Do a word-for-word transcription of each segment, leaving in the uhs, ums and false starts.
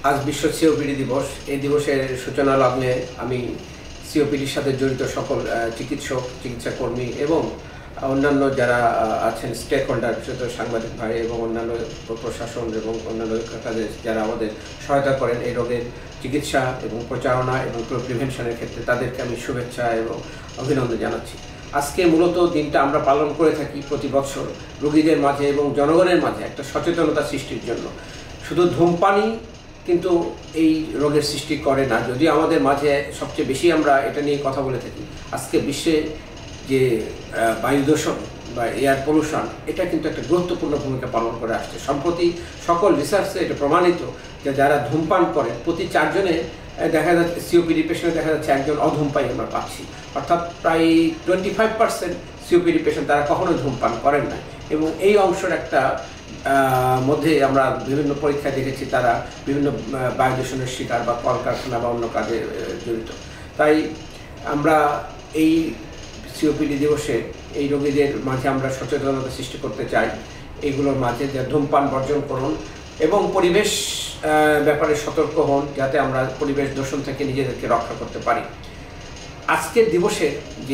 আজ বিশ্ব সিওপিডি দিবস। এই দিবসের সূচনা লগ্নে আমি সিওপিডির সাথে জড়িত সকল চিকিৎসক, চিকিৎসা কর্মী এবং অন্যান্য যারা আছেন স্টেক হোল্ডার, বিশেষত সাংবাদিক ভাই এবং অন্যান্য প্রশাসন এবং অন্যান্য কাজে যারা আমাদের সহায়তা করেন এই রোগের চিকিৎসা এবং প্রচারণা এবং প্রিভেনশনের ক্ষেত্রে, তাদেরকে আমি শুভেচ্ছা এবং অভিনন্দন জানাচ্ছি। আজকে মূলত দিনটা আমরা পালন করে থাকি প্রতি বছর রোগীদের মাঝে এবং জনগণের মাঝে একটা সচেতনতা সৃষ্টির জন্য। শুধু ধূমপানই কিন্তু এই রোগের সৃষ্টি করে না, যদি আমাদের মাঝে সবচেয়ে বেশি আমরা এটা নিয়ে কথা বলে থাকি। আজকে বিশ্বে যে বায়ু দূষণ বা এয়ার পলিউশন, এটা কিন্তু একটা গুরুত্বপূর্ণ ভূমিকা পালন করে আসছে। সম্প্রতি সকল রিসার্চে এটা প্রমাণিত যে যারা ধূমপান করে প্রতি চারজনে দেখা যাচ্ছে সিওপিডি পেশেন্টে দেখা যাচ্ছে একজন অধূমপায়ী আমরা পাচ্ছি। অর্থাৎ প্রায় twenty five percent COPD patient তারা কখনোই ধূমপান করেন না, এবং এই অংশের একটা মধ্যে আমরা বিভিন্ন পরীক্ষায় দেখেছি তারা বিভিন্ন বায়ু দূষণের শিকার বা কলকারখানা বা অন্য কাজে জড়িত। তাই আমরা এই সিওপিডি দিবসে এই রোগীদের মাঝে আমরা সচেতনতা সৃষ্টি করতে চাই। এইগুলোর মাঝে যে ধূমপান বর্জন করুন এবং পরিবেশ ব্যাপারে সতর্ক হন, যাতে আমরা পরিবেশ দূষণ থেকে নিজেদেরকে রক্ষা করতে পারি। আজকের দিবসে যে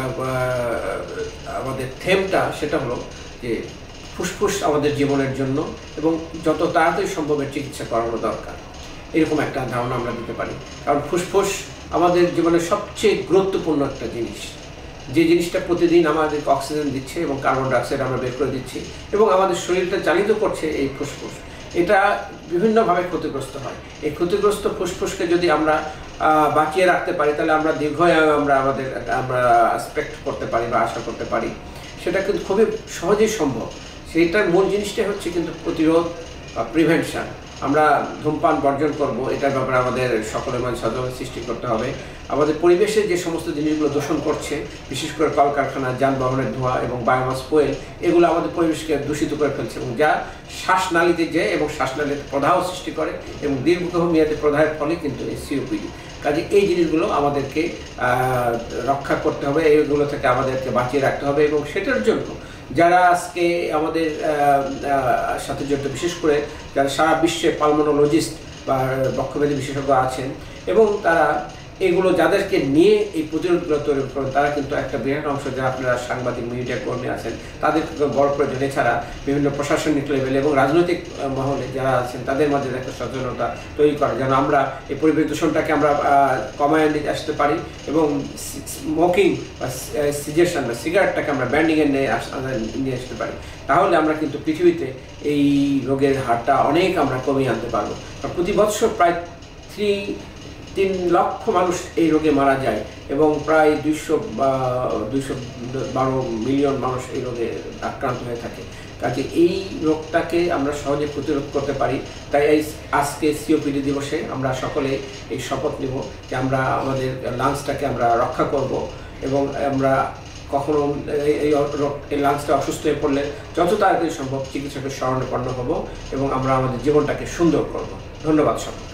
আমাদের থেমটা সেটা হলো যে ফুসফুস আমাদের জীবনের জন্য এবং যত তাড়াতাড়ি সম্ভবের চিকিৎসা করানো দরকার, এরকম একটা ধারণা আমরা দিতে পারি। কারণ ফুসফুস আমাদের জীবনের সবচেয়ে গুরুত্বপূর্ণ একটা জিনিস, যে জিনিসটা প্রতিদিন আমাদেরকে অক্সিজেন দিচ্ছে এবং কার্বন ডাইঅক্সাইড আমরা বের করে দিচ্ছি, এবং আমাদের শরীরটা চালিত করছে এই ফুসফুস। এটা বিভিন্নভাবে ক্ষতিগ্রস্ত হয়। এই ক্ষতিগ্রস্ত ফুসফুসকে যদি আমরা বাঁচিয়ে রাখতে পারি, তাহলে আমরা দীর্ঘায়ু আমরা আমাদের আমরা এক্সপেক্ট করতে পারি বা আশা করতে পারি। সেটা কিন্তু খুবই সহজেই সম্ভব। সেইটার মূল জিনিসটাই হচ্ছে কিন্তু প্রতিরোধ বা প্রিভেনশন। আমরা ধূমপান বর্জন করব, এটার ব্যাপারে আমাদের সকলের মাঝে সচেতনতা সৃষ্টি করতে হবে। আমাদের পরিবেশে যে সমস্ত জিনিসগুলো দূষণ করছে, বিশেষ করে কলকারখানা, যানবাহনের ধোঁয়া এবং বায়োমাস ফুয়েল, এগুলো আমাদের পরিবেশকে দূষিত করে ফেলছে এবং যা শ্বাসনালীতে যায় এবং শ্বাসনালীতে প্রদাহ সৃষ্টি করে এবং দীর্ঘমেয়াদী প্রদাহের ফলে কিন্তু এই সিওপিডি। কাজে এই জিনিসগুলো আমাদেরকে রক্ষা করতে হবে, এইগুলো থেকে আমাদেরকে বাঁচিয়ে রাখতে হবে। এবং সেটার জন্য যারা আজকে আমাদের সাথে জড়িত, বিশেষ করে যারা সারা বিশ্বে পালমোনোলজিস্ট বা বক্ষব্যাধি বিশেষজ্ঞ আছেন এবং তারা এগুলো যাদেরকে নিয়ে এই প্রতিরোধগুলো তৈরি করেন, তারা কিন্তু একটা বিরাট অংশ, যারা আপনারা সাংবাদিক মিডিয়া কর্মী আছেন, তাদেরকে বড় প্রয়োজন। এছাড়া বিভিন্ন প্রশাসনিক লেভেলে এবং রাজনৈতিক মহলে যারা আছেন, তাদের মধ্যে একটা সচেতনতা তৈরি করা, যেন আমরা এই পরিবেশ দূষণটাকে আমরা কমায় নিয়ে আসতে পারি এবং স্মোকিং বা সিজেশন বা সিগারেটটাকে আমরা ব্যান্ডিংয়ে নিয়ে নিয়ে আসতে পারি। তাহলে আমরা কিন্তু পৃথিবীতে এই রোগের হারটা অনেক আমরা কমিয়ে আনতে পারবো। প্রতি বছর প্রায় থ্রি তিন লক্ষ মানুষ এই রোগে মারা যায় এবং প্রায় দুইশো দুইশো বারো মিলিয়ন মানুষ এই রোগে আক্রান্ত হয়ে থাকে। কাজে এই রোগটাকে আমরা সহজে প্রতিরোধ করতে পারি। তাই এই আজকে সিওপিডি দিবসে আমরা সকলে এই শপথ নিব যে আমরা আমাদের লাংসটাকে আমরা রক্ষা করব এবং আমরা কখনো এই এই লাংসটা অসুস্থ হয়ে পড়লে যত তাড়াতাড়ি সম্ভব চিকিৎসকের শরণাপন্ন হব এবং আমরা আমাদের জীবনটাকে সুন্দর করব। ধন্যবাদ সকল।